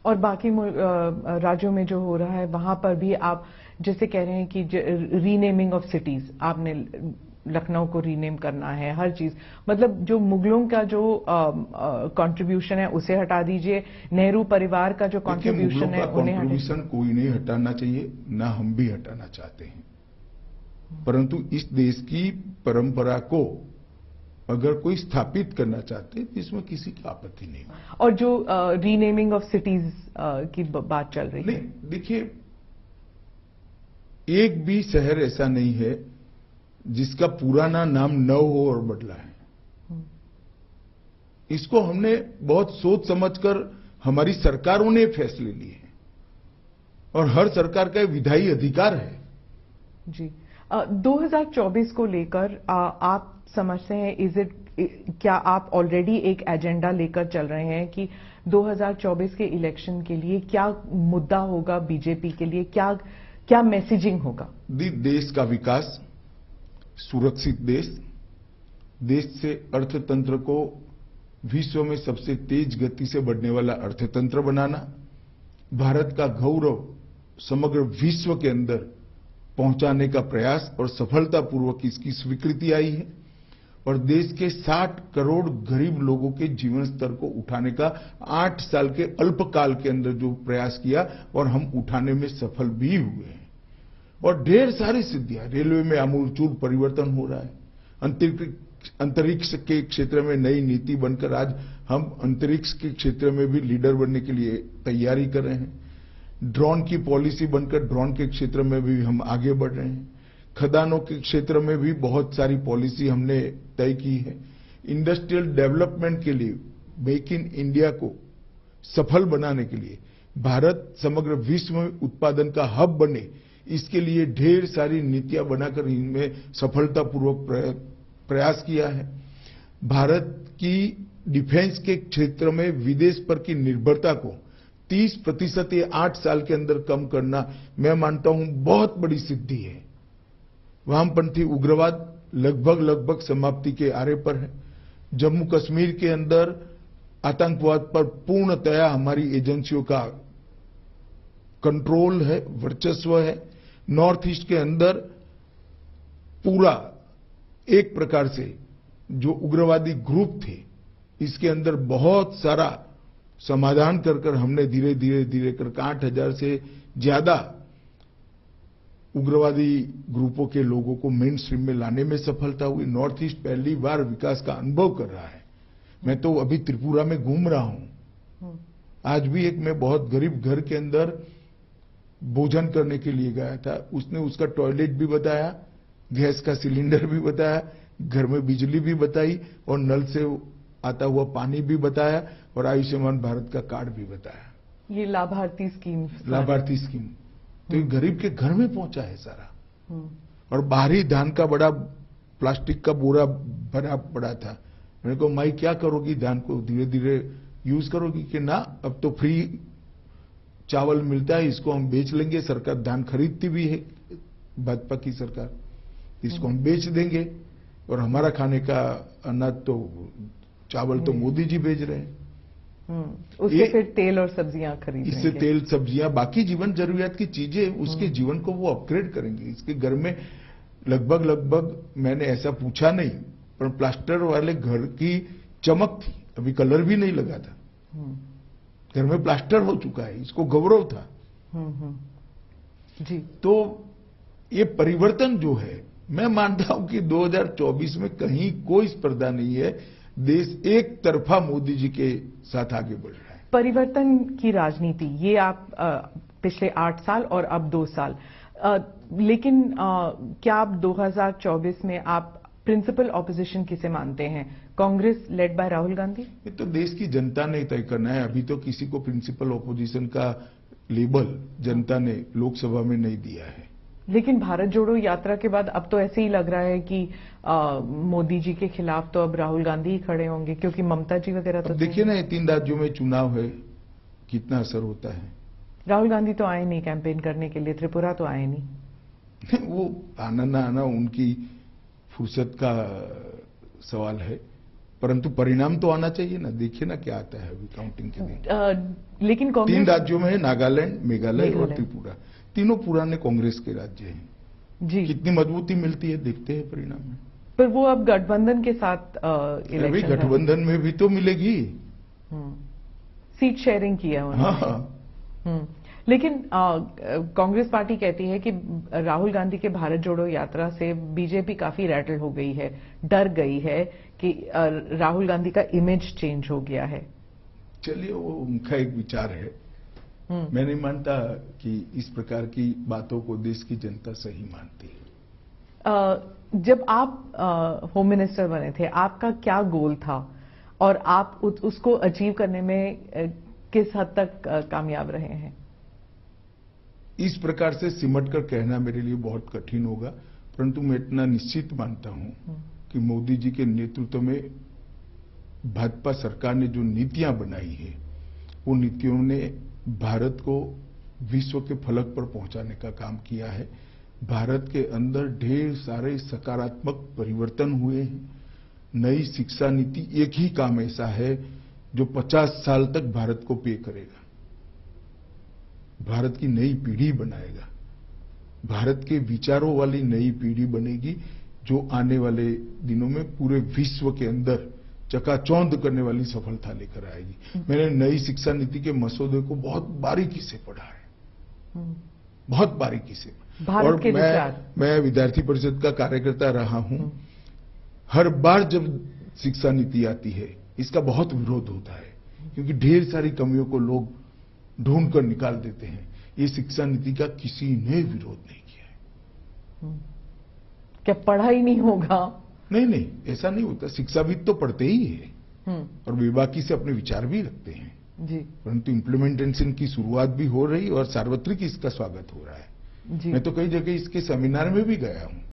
और बाकी राज्यों में जो हो रहा है वहां पर भी आप जैसे कह रहे हैं कि रीनेमिंग ऑफ सिटीज, आपने लखनऊ को रीनेम करना है, हर चीज, मतलब जो मुगलों का जो कंट्रीब्यूशन है उसे हटा दीजिए, नेहरू परिवार का जो कंट्रीब्यूशन है उन्हें कंट्रीब्यूशन कोई नहीं हटाना चाहिए, ना हम भी हटाना चाहते हैं, परंतु इस देश की परंपरा को अगर कोई स्थापित करना चाहते हैं तो इसमें किसी की आपत्ति नहीं। और जो रीनेमिंग ऑफ सिटीज की बात चल रही है, देखिए, एक भी शहर ऐसा नहीं है जिसका पुराना नाम न हो और बदला है। इसको हमने बहुत सोच समझकर, हमारी सरकारों ने फैसले लिए हैं और हर सरकार का विधायी अधिकार है। जी, 2024 को लेकर आप समझते हैं, क्या आप ऑलरेडी एक एजेंडा लेकर चल रहे हैं कि 2024 के इलेक्शन के लिए क्या मुद्दा होगा बीजेपी के लिए, क्या मैसेजिंग होगा? देश का विकास, सुरक्षित देश से अर्थतंत्र को विश्व में सबसे तेज गति से बढ़ने वाला अर्थतंत्र बनाना, भारत का गौरव समग्र विश्व के अंदर पहुंचाने का प्रयास और सफलतापूर्वक इसकी स्वीकृति आई है, और देश के 60 करोड़ गरीब लोगों के जीवन स्तर को उठाने का 8 साल के अल्पकाल के अंदर जो प्रयास किया और हम उठाने में सफल भी हुए हैं। और ढेर सारी सिद्धियां, रेलवे में आमूलचूल परिवर्तन हो रहा है, अंतरिक्ष के क्षेत्र में नई नीति बनकर आज हम अंतरिक्ष के क्षेत्र में भी लीडर बनने के लिए तैयारी कर रहे हैं, ड्रोन की पॉलिसी बनकर ड्रोन के क्षेत्र में भी हम आगे बढ़ रहे हैं, खदानों के क्षेत्र में भी बहुत सारी पॉलिसी हमने तय की है, इंडस्ट्रियल डेवलपमेंट के लिए, मेक इन इंडिया को सफल बनाने के लिए, भारत समग्र विश्व में उत्पादन का हब बने, इसके लिए ढेर सारी नीतियां बनाकर इनमें सफलतापूर्वक प्रयास किया है। भारत की डिफेंस के क्षेत्र में विदेश पर की निर्भरता को 30% ये 8 साल के अंदर कम करना, मैं मानता हूं बहुत बड़ी सिद्धि है। वामपंथी उग्रवाद लगभग समाप्ति के आरे पर है। जम्मू कश्मीर के अंदर आतंकवाद पर पूर्णतया हमारी एजेंसियों का कंट्रोल है, वर्चस्व है। नॉर्थ ईस्ट के अंदर पूरा एक प्रकार से जो उग्रवादी ग्रुप थे, इसके अंदर बहुत सारा समाधान कर हमने धीरे धीरे कर 8,000 से ज्यादा उग्रवादी ग्रुपों के लोगों को मेन स्ट्रीम में लाने में सफलता हुई। नॉर्थ ईस्ट पहली बार विकास का अनुभव कर रहा है। मैं तो अभी त्रिपुरा में घूम रहा हूं, आज भी एक मैं बहुत गरीब घर के अंदर भोजन करने के लिए गया था, उसने उसका टॉयलेट भी बताया, गैस का सिलेंडर भी बताया, घर में बिजली भी बताई और नल से आता हुआ पानी भी बताया और आयुष्मान भारत का कार्ड भी बताया। ये लाभार्थी स्कीम तो ये गरीब के घर में पहुंचा है सारा। और बाहरी धान का बड़ा प्लास्टिक का बोरा भरा पड़ा था। मैंने कहा माई क्या करोगी, धान को धीरे धीरे यूज करोगी? कि ना, अब तो फ्री चावल मिलता है, इसको हम बेच लेंगे, सरकार धान खरीदती भी है, भाजपा की सरकार, इसको हम बेच देंगे और हमारा खाने का अनाज तो चावल तो मोदी जी भेज रहे हैं। उससे फिर तेल और सब्जियां खरीदेंगे, इससे तेल सब्जियां, बाकी जीवन जरूरियात की चीजें, उसके जीवन को वो अपग्रेड करेंगे। इसके घर में लगभग मैंने ऐसा पूछा नहीं, पर प्लास्टर वाले घर की चमक थी, अभी कलर भी नहीं लगा था, घर में प्लास्टर हो चुका है, इसको गौरव था। जी, तो ये परिवर्तन जो है, मैं मानता हूं कि 2024 में कहीं कोई स्पर्धा नहीं है, देश एक तरफा मोदी जी के साथ आगे बढ़ रहा है। परिवर्तन की राजनीति, ये आप पिछले 8 साल और अब 2 साल, लेकिन क्या आप 2024 में आप प्रिंसिपल ऑपोजिशन किसे मानते हैं? Congress led by Rahul Gandhi? ये तो देश की जनता ने तय करना है। अभी तो किसी को प्रिंसिपल ऑपोजिशन का लेबल जनता ने लोकसभा में नहीं दिया है। लेकिन भारत जोड़ो यात्रा के बाद अब तो ऐसे ही लग रहा है कि मोदी जी के खिलाफ तो अब राहुल गांधी ही खड़े होंगे, क्योंकि ममता जी वगैरह तो देखिए ना, 3 राज्यों में चुनाव है, कितना असर होता है। राहुल गांधी तो आए नहीं कैंपेन करने के लिए, त्रिपुरा तो आए नहीं। वो आना ना आना उनकी फुर्सत का सवाल है। परंतु परिणाम तो आना चाहिए ना। देखिए ना क्या आता है अभी काउंटिंग के दिन। लेकिन 3 कांग्रेस राज्यों में है, नागालैंड, मेघालय और त्रिपुरा। तीनों पुराने कांग्रेस के राज्य हैं। जी, कितनी मजबूती मिलती है देखते हैं परिणाम में। पर वो अब गठबंधन के साथ अभी इलेक्शन गठबंधन में भी तो मिलेगी। सीट शेयरिंग किया उन्होंने। हाँ, लेकिन कांग्रेस पार्टी कहती है कि राहुल गांधी के भारत जोड़ो यात्रा से बीजेपी काफी रैटल हो गई है, डर गई है कि राहुल गांधी का इमेज चेंज हो गया है। चलिए वो उनका एक विचार है। मैं नहीं मानता कि इस प्रकार की बातों को देश की जनता सही मानती है। जब आप होम मिनिस्टर बने थे, आपका क्या गोल था और आप उसको अचीव करने में किस हद तक कामयाब रहे हैं? इस प्रकार से सिमट कर कहना मेरे लिए बहुत कठिन होगा, परंतु मैं इतना निश्चित मानता हूं कि मोदी जी के नेतृत्व में भाजपा सरकार ने जो नीतियां बनाई है, वो नीतियों ने भारत को विश्व के फलक पर पहुंचाने का काम किया है। भारत के अंदर ढेर सारे सकारात्मक परिवर्तन हुए हैं। नई शिक्षा नीति एक ही काम ऐसा है जो 50 साल तक भारत को पे करेगा, भारत की नई पीढ़ी बनाएगा, भारत के विचारों वाली नई पीढ़ी बनेगी जो आने वाले दिनों में पूरे विश्व के अंदर चकाचौंध करने वाली सफलता लेकर आएगी। मैंने नई शिक्षा नीति के मसौदे को बहुत बारीकी से पढ़ा है, बहुत बारीकी से। भारत के मैं विद्यार्थी परिषद का कार्यकर्ता रहा हूं। हर बार जब शिक्षा नीति आती है इसका बहुत विरोध होता है, क्योंकि ढेर सारी कमियों को लोग ढूंढ कर निकाल देते हैं। ये शिक्षा नीति का किसी ने विरोध नहीं किया है। क्या पढ़ा ही नहीं होगा? नहीं, ऐसा नहीं होता। शिक्षाविद तो पढ़ते ही है और बेबाकी से अपने विचार भी रखते हैं जी, परंतु इम्प्लीमेंटेशन की शुरुआत भी हो रही और सार्वत्रिक इसका स्वागत हो रहा है। जी। मैं तो कई जगह इसके सेमिनार में भी गया हूं।